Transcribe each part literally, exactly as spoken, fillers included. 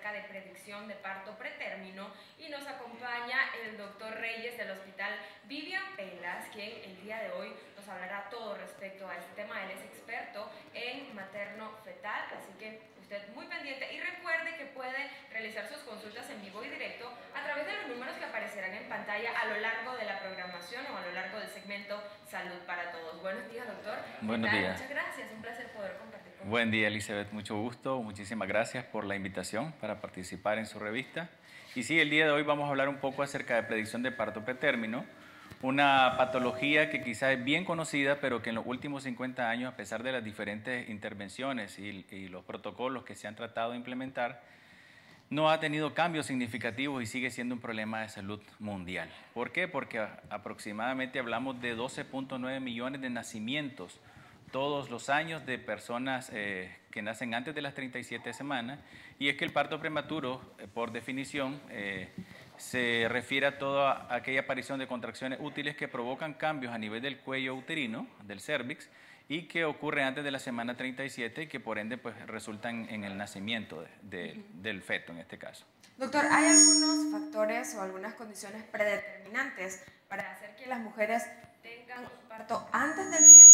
acerca de predicción de parto pretérmino y nos acompaña el doctor Reyes del Hospital Vivian Pelas, quien el día de hoy nos hablará todo respecto a este tema. Él es experto en materno-fetal, así que usted muy pendiente y recuerde que puede realizar sus consultas en vivo y directo a través de los números que aparecerán en pantalla a lo largo de la programación o a lo largo del segmento Salud para Todos. Buenos días, doctor. Buenos días. Muchas gracias, un placer poder compartir con Buen día, Elizabeth, mucho gusto, muchísimas gracias por la invitación para participar en su revista. Y sí, el día de hoy vamos a hablar un poco acerca de predicción de parto pretérmino, una patología que quizá es bien conocida, pero que en los últimos cincuenta años, a pesar de las diferentes intervenciones y, y los protocolos que se han tratado de implementar, no ha tenido cambios significativos y sigue siendo un problema de salud mundial. ¿Por qué? Porque a, aproximadamente hablamos de doce punto nueve millones de nacimientos todos los años de personas eh, que nacen antes de las treinta y siete semanas, y es que el parto prematuro, eh, por definición, eh, se refiere a toda aquella aparición de contracciones útiles que provocan cambios a nivel del cuello uterino, del cérvix, y que ocurre antes de la semana treinta y siete y que por ende pues, resultan en el nacimiento de, de, uh-huh. del feto en este caso. Doctor, ¿hay algunos factores o algunas condiciones predeterminantes para hacer que las mujeres tengan un parto antes del tiempo?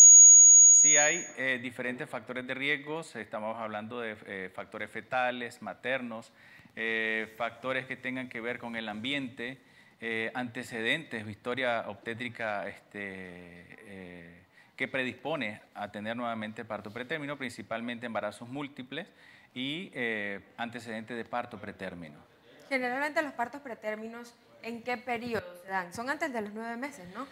Sí, hay eh, diferentes factores de riesgo. Estamos hablando de eh, factores fetales, maternos, eh, factores que tengan que ver con el ambiente, eh, antecedentes, historia obstétrica este, eh, que predispone a tener nuevamente parto pretérmino, principalmente embarazos múltiples y eh, antecedentes de parto pretérmino. Generalmente los partos pretérminos, ¿en qué periodo se dan? Son antes de los nueve meses, ¿no?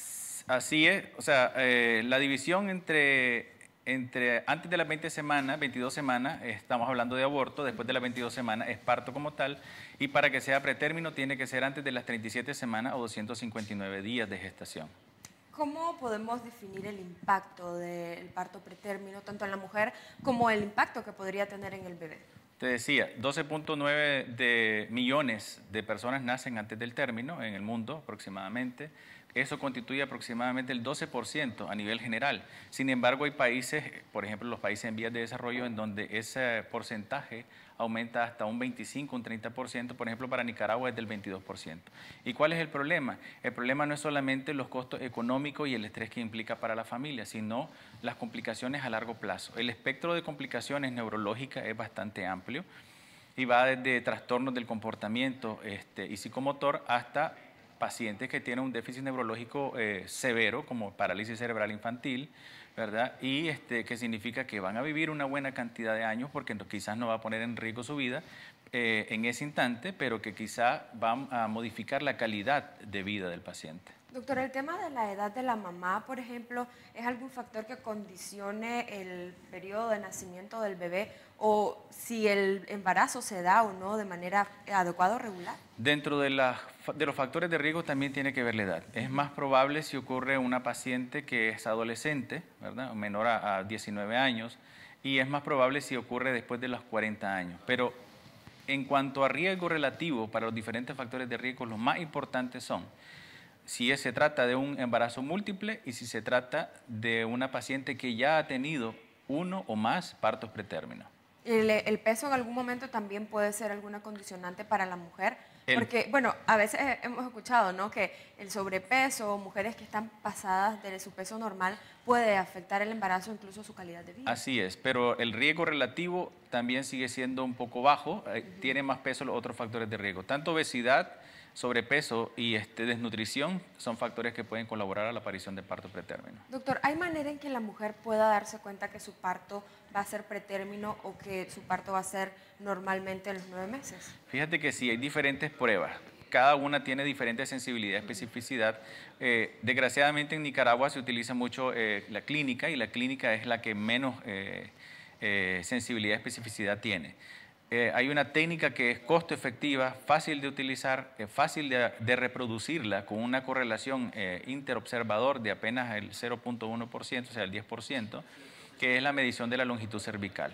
Así es, o sea, eh, la división entre, entre antes de las veinte semanas, veintidós semanas, estamos hablando de aborto, después de las veintidós semanas es parto como tal, y para que sea pretérmino tiene que ser antes de las treinta y siete semanas o doscientos cincuenta y nueve días de gestación. ¿Cómo podemos definir el impacto del parto pretérmino, tanto en la mujer como el impacto que podría tener en el bebé? Te decía, doce punto nueve de millones de personas nacen antes del término en el mundo aproximadamente. Eso constituye aproximadamente el doce por ciento a nivel general. Sin embargo, hay países, por ejemplo, los países en vías de desarrollo, en donde ese porcentaje aumenta hasta un veinticinco, un treinta por ciento. Por ejemplo, para Nicaragua es del veintidós por ciento. ¿Y cuál es el problema? El problema no es solamente los costos económicos y el estrés que implica para la familia, sino las complicaciones a largo plazo. El espectro de complicaciones neurológicas es bastante amplio y va desde trastornos del comportamiento este, y psicomotor hasta pacientes que tienen un déficit neurológico eh, severo, como parálisis cerebral infantil, ¿verdad? Y este, que significa que van a vivir una buena cantidad de años, porque no, quizás no va a poner en riesgo su vida eh, en ese instante, pero que quizás va a modificar la calidad de vida del paciente. Doctor, el tema de la edad de la mamá, por ejemplo, ¿es algún factor que condicione el periodo de nacimiento del bebé o si el embarazo se da o no de manera adecuada o regular? Dentro de, la, de los factores de riesgo también tiene que ver la edad. Es más probable si ocurre una paciente que es adolescente, ¿verdad? Menor a, a diecinueve años, y es más probable si ocurre después de los cuarenta años. Pero en cuanto a riesgo relativo para los diferentes factores de riesgo, los más importantes son si se trata de un embarazo múltiple y si se trata de una paciente que ya ha tenido uno o más partos pretérminos. ¿El, el peso en algún momento también puede ser alguna condicionante para la mujer? El, Porque, bueno, a veces hemos escuchado, ¿no?, que el sobrepeso, mujeres que están pasadas de su peso normal, puede afectar el embarazo, incluso su calidad de vida. Así es, pero el riesgo relativo también sigue siendo un poco bajo, uh-huh. Tiene más peso los otros factores de riesgo, tanto obesidad, sobrepeso y este, desnutrición son factores que pueden colaborar a la aparición de parto pretérmino. Doctor, ¿hay manera en que la mujer pueda darse cuenta que su parto va a ser pretérmino o que su parto va a ser normalmente en los nueve meses? Fíjate que sí, hay diferentes pruebas. Cada una tiene diferente sensibilidad y especificidad. Eh, desgraciadamente en Nicaragua se utiliza mucho eh, la clínica y la clínica es la que menos eh, eh, sensibilidad y especificidad tiene. Eh, hay una técnica que es costo efectiva, fácil de utilizar, eh, fácil de, de reproducirla con una correlación eh, interobservador de apenas el cero punto uno por ciento, o sea, el diez por ciento, que es la medición de la longitud cervical.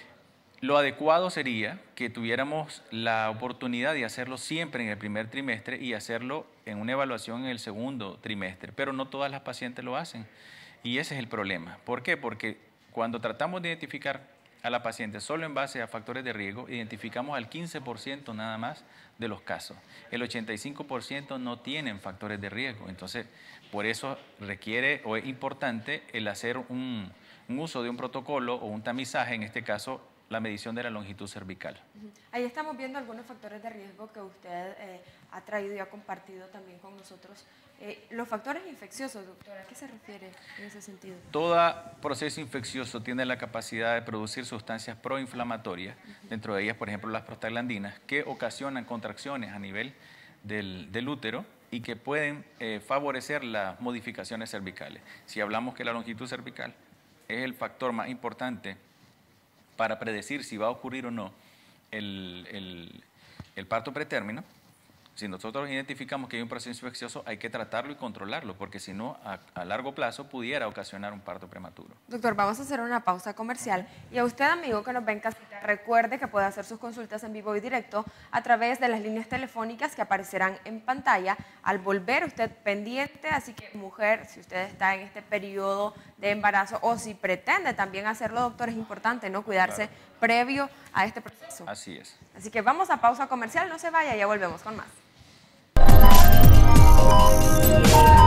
Lo adecuado sería que tuviéramos la oportunidad de hacerlo siempre en el primer trimestre y hacerlo en una evaluación en el segundo trimestre, pero no todas las pacientes lo hacen y ese es el problema. ¿Por qué? Porque cuando tratamos de identificar a la paciente solo en base a factores de riesgo, identificamos al quince por ciento nada más de los casos. El ochenta y cinco por ciento no tienen factores de riesgo. Entonces, por eso requiere o es importante el hacer un, un uso de un protocolo o un tamizaje, en este caso, la medición de la longitud cervical. Ahí estamos viendo algunos factores de riesgo que usted eh, ha traído y ha compartido también con nosotros. Eh, los factores infecciosos, doctora, ¿a qué se refiere en ese sentido? Todo proceso infeccioso tiene la capacidad de producir sustancias proinflamatorias, uh-huh. dentro de ellas, por ejemplo, las prostaglandinas, que ocasionan contracciones a nivel del, del útero y que pueden eh, favorecer las modificaciones cervicales. Si hablamos que la longitud cervical es el factor más importante para predecir si va a ocurrir o no el, el, el parto pretérmino, si nosotros identificamos que hay un proceso infeccioso, hay que tratarlo y controlarlo, porque si no, a, a largo plazo pudiera ocasionar un parto prematuro. Doctor, vamos a hacer una pausa comercial. Y a usted, amigo que nos ve en casita, recuerde que puede hacer sus consultas en vivo y directo a través de las líneas telefónicas que aparecerán en pantalla. Al volver, usted pendiente, así que mujer, si usted está en este periodo de embarazo o si pretende también hacerlo, doctor, es importante no cuidarse claro. previo a este proceso. Así es. Así que vamos a pausa comercial, no se vaya, ya volvemos con más.